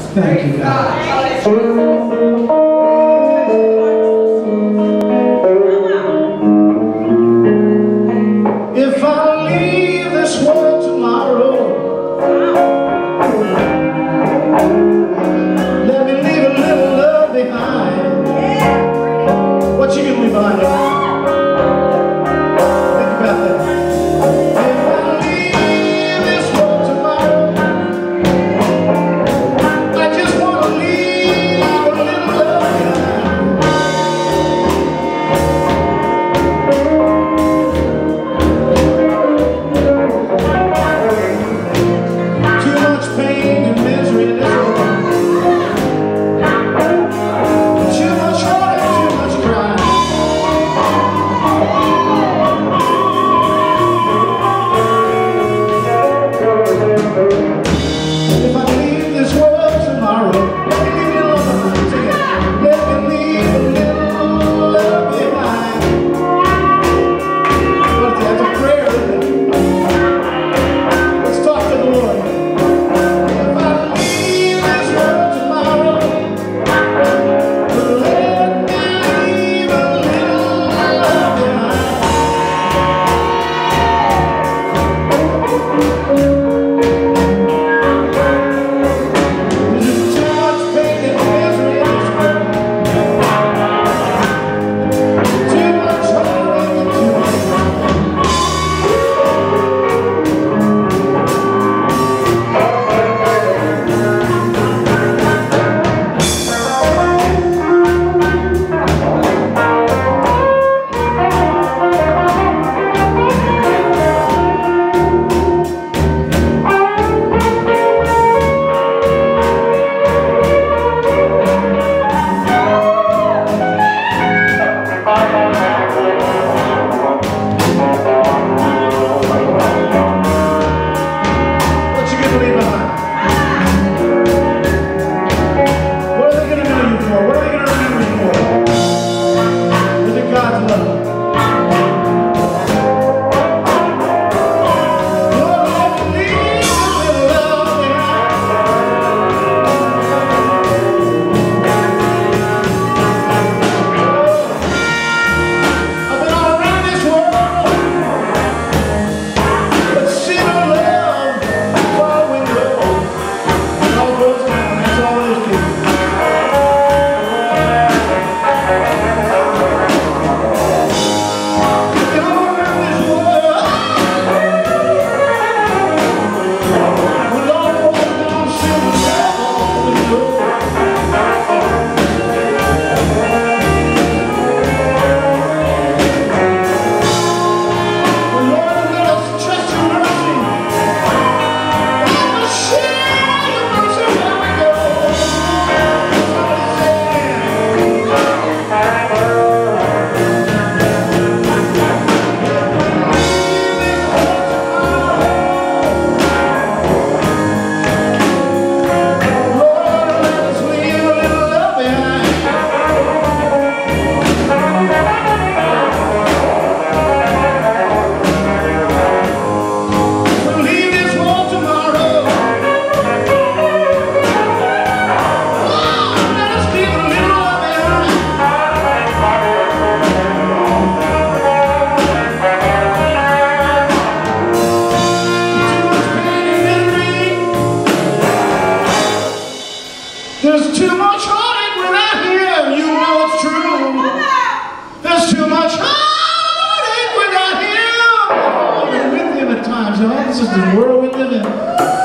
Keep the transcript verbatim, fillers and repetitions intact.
Thank you, God. If I leave this world tomorrow, let me leave a little love behind. What you gonna leave behind? Think about that. If I leave this world tomorrow, I just want to leave a little love behind. Too much pain and misery in this world. Too much heartache, too much crying. If I leave this world tomorrow, let me leave a little love behind. Let me leave a little love behind. But that's a prayer, isn't it? Let's talk to the Lord. If I leave this world tomorrow, let me leave a little love behind. There's too much pain and misery in this world. Too much heartache and too much What you gonna leave behind? What are they gonna know you for? What are they gonna remember you for? Is it God's love? Lord, let me leave a little love behind. I've been all around this world, but see no love far window. It all goes down, that's all it is, people. Been all around this world, with all broken down, silver down all window. But Lord, let us trust your mercy. Let us share your mercy where we go. Somebody say, Lord, let us leave a little love behind. We'll leave this world tomorrow. Let us leave a little love behind. Too much pain and misery. There's too much heartache when I hear you know it's true. There's too much heartache when I hear I'm with him at times. You know, this is the world we live in.